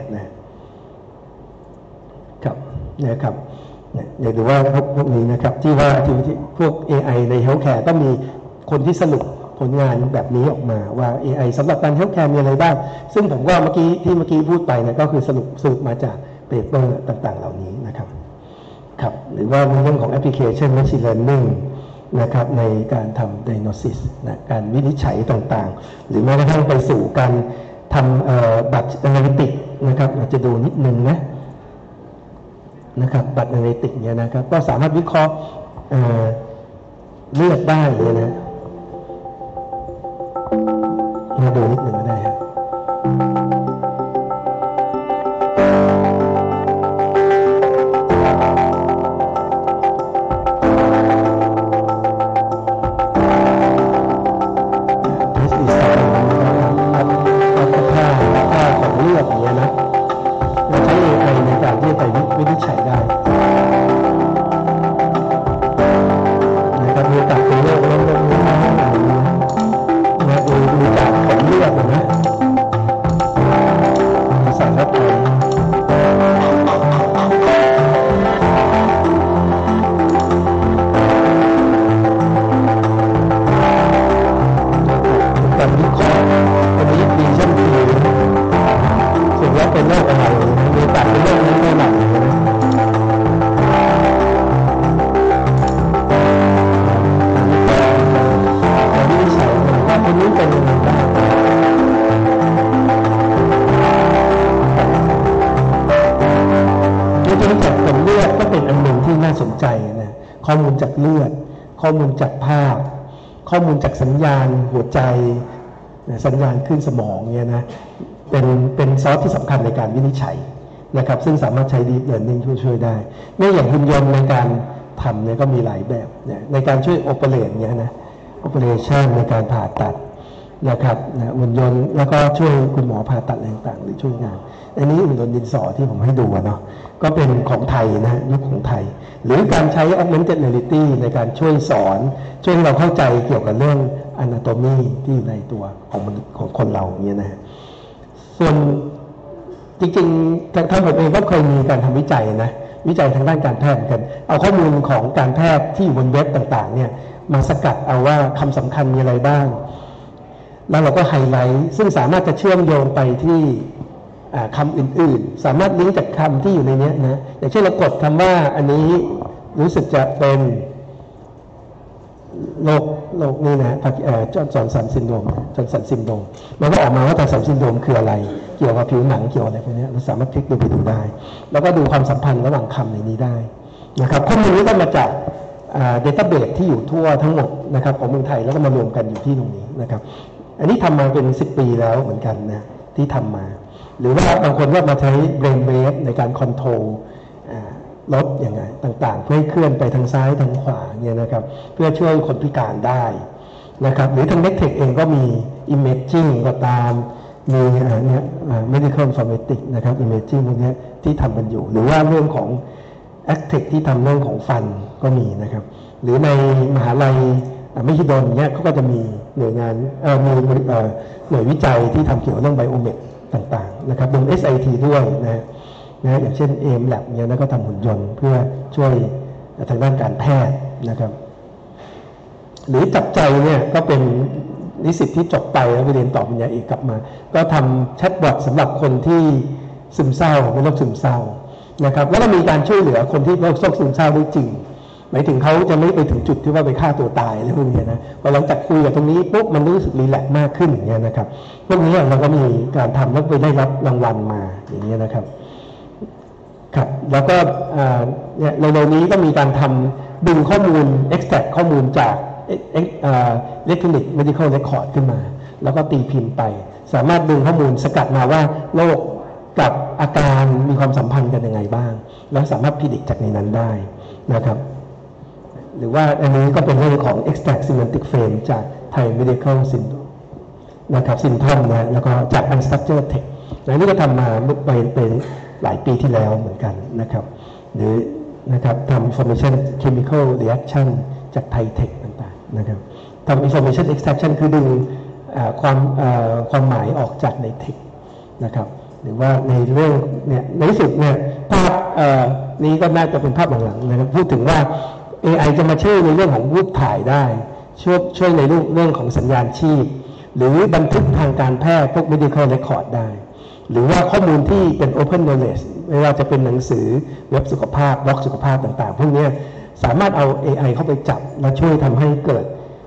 นะครับนะครับอยากดูว่าพวกนี้นะครับที่ว่าที่พวก เอ ไอ ใน Healthcare ก็มีคนที่สรุปผลงานแบบนี้ออกมาว่า เอ ไอ สำหรับการ Healthcare มีอะไรบ้างซึ่งผมว่าเมื่อกี้ที่เมื่อกี้พูดไปนะก็คือสรุปสรุปมาจากเปเปอร์ต่างๆเหล่านี้นะครับครับหรือว่าในเรื่องของแอปพลิเคชัน Machine Learning นะครับในการทำ Diagnosis นะการวินิจฉัยต่างๆหรือแม้กระทั่งไปสู่การทำบัตรอนาลิติกนะครับอาจจะดูนิดนึงนะนะครับบัตรอนาลิติกเนี่ยนะครับก็สามารถวิเคราะห์เลือดได้เลยนะมาดูนิดหนึ่งก็ได้ครับข้อมูลจากเลือดข้อมูลจากภาพข้อมูลจากสัญญาณหัวใจสัญญาณขึ้นสมองเนี่ยนะเป็นเป็นซอสที่สำคัญในการวินิจฉัยนะครับซึ่งสามารถใช้ Deep Learning ช่วยได้ไม่อย่างหุ่นยนต์ในการทำเนี่ยก็มีหลายแบบเนี่ยในการช่วย operate เนี่ยนะ operation ในการผ่าตัดนะครับนะหุ่นยนต์แล้วก็ช่วยคุณหมอผ่าตัดอะไรต่างๆหรือช่วยงานอันนี้หุ่นยนต์ดินสอที่ผมให้ดูเนาะก็เป็นของไทยนะยุคของไทยหรือการใช้ augmented reality ในการช่วยสอนช่วยเราเข้าใจเกี่ยวกับเรื่อง anatomy ที่อยู่ในตัวของของคนเราเนี่ยนะส่วนจริงๆทางผมเองก็เคยมีการทำวิจัยนะวิจัยทางด้านการแพทย์เหมือนกันเอาข้อมูลของการแพทย์ที่อยู่บนเว็บต่างๆเนี่ยมาสกัดเอาว่าคำสำคัญมีอะไรบ้างแล้วเราก็ไฮไลท์ซึ่งสามารถจะเชื่อมโยงไปที่คำอื่นๆสามารถลิงก์จากคำที่อยู่ในนี้นะอย่างเช่นเรากดคำว่าอันนี้รู้สึกจะเป็นโรคโรคนี่นะจอห์นสันซินโดรมจอห์นสันซินโดรมมันก็ออกมาว่าจอห์นสันซินโดรมคืออะไรเกี่ยวกับผิวหนังเกี่ยวอะไรพวกนี้เราสามารถคลิกดูไปดูได้แล้วก็ดูความสัมพันธ์ระหว่างคำในนี้ได้นะครับข้อมูลนี้ก็มาจากเดต้าเบสที่อยู่ทั่วทั้งหมดนะครับของเมืองไทยแล้วก็มารวมกันอยู่ที่ตรงนี้นะครับอันนี้ทำมาเป็นสิบปีแล้วเหมือนกันนะที่ทำมาหรือว่าบางคนก็มาใช้ brain wave ในการคอนโทรลรถอย่างไรต่างๆเพื่อให้เคลื่อนไปทางซ้ายทางขวาเนี่ยนะครับเพื่อช่วยคนพิการได้นะครับหรือทาง Medtech เองก็มี imaging ก็ตามมีเนี่ย medical informatics นะครับ imaging พวกนี้ที่ทำกันอยู่หรือว่าเรื่องของ Actech ที่ทำเรื่องของฟันก็มีนะครับหรือในมหาลัยมหิดลเนี่ยเขาก็จะมีหน่วยงานมีหน่วยวิจัยที่ทำเกี่ยวกับเรื่องไบโอเมตต่างๆนะครับรวม เอส ไอ ที ด้วยนะนะอย่างเช่น เอ เอ็ม Lab เนี่ยนะก็ทำหุ่นยนต์เพื่อช่วยทางด้านการแพทย์นะครับหรือจับใจเนี่ยก็เป็นนิสิตที่จบไปแล้วไปเรียนต่อปริญญาเอกกลับมาก็ทำแชทบอทสำหรับคนที่ซึมเศร้าเป็นโรคซึมเศร้านะครับแล้วก็มีการช่วยเหลือคนที่โรคซึมเศร้าได้จริงหมายถึงเขาจะไม่ไปถึงจุดที่ว่าไปฆ่าตัวตายอะไรพวกนี้นะพอหลังจากคุยกับตรงนี้ปุ๊บมันรู้สึกรีแลกซ์มากขึ้นอย่างเงี้ยนะครับพวกนี้เราก็มีการทำแล้วไปได้รับรางวัลมาอย่างเงี้ยนะครับครับแล้วก็เนี่ยในโลนี้ก็มีการทำดึงข้อมูล extract ข้อมูลจาก electronic medical record ขึ้นมาแล้วก็ตีพิมพ์ไปสามารถดึงข้อมูลสกัดมาว่าโรคกับอาการมีความสัมพันธ์กันยังไงบ้างแล้วสามารถพิจิตรจากในนั้นได้นะครับหรือว่าอันนี้ก็เป็นเรื่องของ extract semantic frame จาก Thai medical syndrome นะครับ symptom นะแล้วก็จาก unstructured text อันนี้ก็ทำมาไปเป็นหลายปีที่แล้วเหมือนกันนะครับหรือนะครับทำ information chemical reaction จาก Thai text ต่างๆนะครับทำ information extraction คือดึงความความหมายออกจากใน text นะครับหรือว่าในเรื่องเนี่ยในที่สุดเนี่ยภาพนี้ก็น่าจะเป็นภาพหลังๆนะครับพูดถึงว่า เอ ไอ จะมาช่วยในเรื่องของรูปถ่ายได้ช่วยช่วยในเรื่องของสัญญาณชีพหรือบันทึกทางการแพทย์พวก medical record ได้หรือว่าข้อมูลที่เป็น open knowledge ไม่ว่าจะเป็นหนังสือเว็บสุขภาพบล็อกสุขภาพต่างๆพวกนี้สามารถเอา เอ ไอ เข้าไปจับและช่วยทำให้เกิด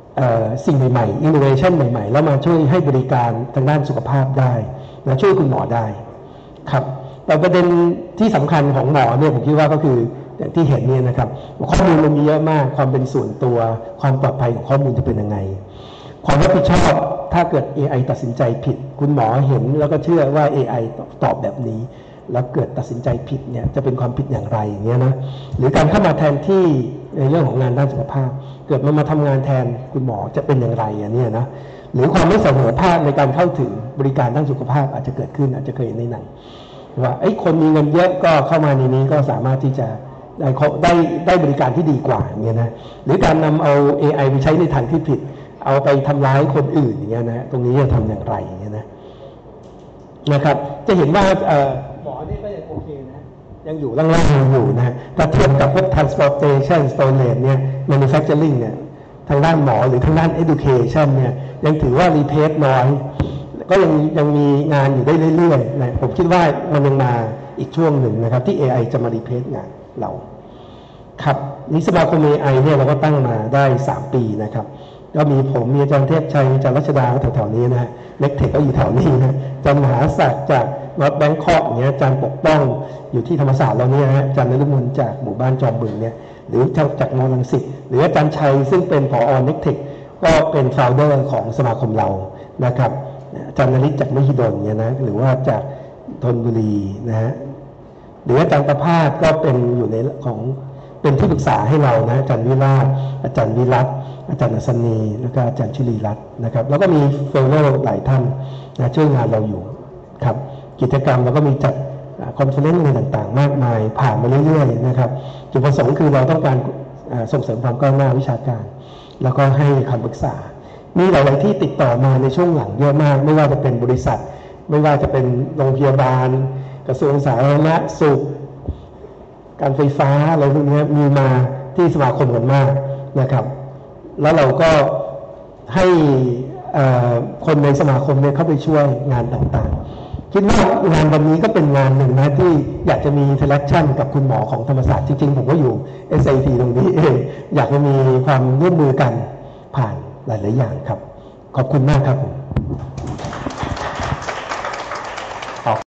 สิ่งใหม่ๆ innovation ใหม่ๆแล้วมาช่วยให้บริการทางด้านสุขภาพได้และช่วยคุณหมอได้ครับแต่ประเด็นที่สำคัญของหมอเนี่ยผมคิดว่าก็คือที่เห็นเนี่ยนะครับข้อมูลมันมีเยอะมากความเป็นส่วนตัวความปลอดภัยของข้อมูลจะเป็นยังไงความรับผิดชอบถ้าเกิด เอ ไอ ตัดสินใจผิดคุณหมอเห็นแล้วก็เชื่อว่า เอ ไอ ตอบแบบนี้แล้วเกิดตัดสินใจผิดเนี่ยจะเป็นความผิดอย่างไรอย่างเงี้ยนะหรือการเข้ามาแทนที่ในเรื่องของงานด้านสุขภาพเกิดมันมาทำงานแทนคุณหมอจะเป็นอย่างไรอันนี้นะหรือความไม่เสมอภาคในการเข้าถึงบริการด้านสุขภาพอาจจะเกิดขึ้นอาจจะเคยเห็นในหนังว่าไอ้คนมีเงินเยอะก็เข้ามาในนี้ก็สามารถที่จะได้ได้ได้บริการที่ดีกว่าอย่างเงี้ยนะหรือการนำเอา เอ ไอ ไปใช้ในทางที่ผิดเอาไปทำร้ายคนอื่นอย่างเงี้ยนะตรงนี้จะทำอย่างไรอย่างเงี้ยนะนะครับจะเห็นว่าหมอนี่ก็ยังโอเคนะยังอยู่ล่างๆอยู่นะถ้าเทียบกับพวก transportation storage เนี่ย manufacturing เนี่ยทางด้านหมอหรือทางด้าน education เนี่ยยังถือว่า replace น้อยก็ยังยังมีงานอยู่ได้เรื่อยๆนะผมคิดว่ามันยังมาอีกช่วงหนึ่งนะครับที่ เอ ไอ จะมา replace งานเราครับนี่สมาคม เอ ไอ เนี่ยเราก็ตั้งมาได้สามปีนะครับก็มีผมมีอาจารย์เทพชัยอาจารย์รัชดาแถวๆนี้นะเล็กเทคก็อยู่แถวนี้นะอาจารย์มหาศักดิ์จากนอร์ทแบงคอกอย่างเงี้ยอาจารย์ปกป้องอยู่ที่ธรรมศาสตร์เราเนี่ยนะอาจารย์นฤมลจากหมู่บ้านจอมบึงเนี่ยหรือจากมอลังสิตหรืออาจารย์ชัยซึ่งเป็นผอเน็กเทคก็เป็นโฟลเดอร์ของสมาคมเรานะครับอาจารย์นฤทธิ์จากมหิดลเนี่ยนะหรือว่าจากธนบุรีนะฮะหรืออาจารย์ประภาสก็เป็นอยู่ในของเป็นที่ปรึกษาให้เรานะอาจารย์วิราชอาจารย์วิรัตอาจารย์อัศนีแล้วก็อาจารย์ชิลีรัตน์นะครับแล้วก็มีเฟลโลหลายท่านนะช่วยงานเราอยู่ครับกิจกรรมเราก็มีจัดคอนเฟอเรนซ์อะไรต่างๆมากมายผ่านมาเรื่อยๆนะครับจุดประสงค์คือเราต้องการส่งเสริมความก้าวหน้าวิชาการแล้วก็ให้คำปรึกษามีหลายๆที่ติดต่อมาในช่วงหลังเยอะมากไม่ว่าจะเป็นบริษัทไม่ว่าจะเป็นโรงพยาบาลกระทรวงสาธารณสุขการไฟฟ้าอะไรพวกนี้มีมาที่สมาคมกันมากนะครับแล้วเราก็ให้คนในสมาคมเนี่ยเข้าไปช่วยงานต่างๆคิดว่างานวันนี้ก็เป็นงานหนึ่งนะที่อยากจะมีอินเทอร์แอคชั่นกับคุณหมอของธรรมศาสตร์จริงๆผมก็อยู่ เอส ไอ ที ตรงนี้เองอยากจะมีความร่วมมือกันผ่านหลายๆอย่างครับขอบคุณมากครับผม